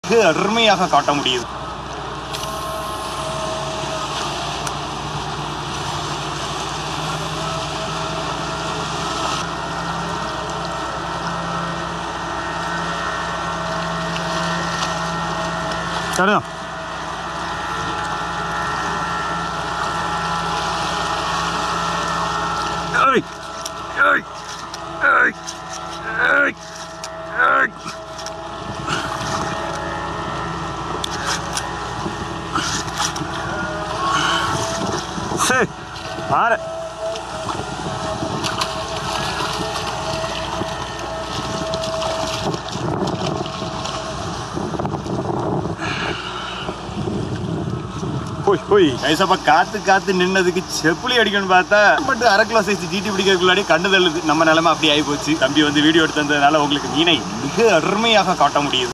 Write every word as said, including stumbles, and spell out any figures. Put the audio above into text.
மிக அருமையாக காட்ட முடியுது. சரிதான். ஏய் ஏய் ஏய் ஏய் ஏய் சே பாரு. போய் போய் கைசப்பா காத்து காத்து நின்னதுக்கு செப்புளி அடிக்கணும்னு பார்த்தா பட் அரை கிலோ சைஸ் ஜிடி பிடிக்கிறதுக்குள்ளாடி கண்டுதலுக்கு நம்ம நிலைமை அப்படி ஆகி போச்சு. தம்பி வந்து வீடியோ எடுத்து தந்ததுனால உங்களுக்கு மீனை மிக அருமையாக காட்ட முடியுது.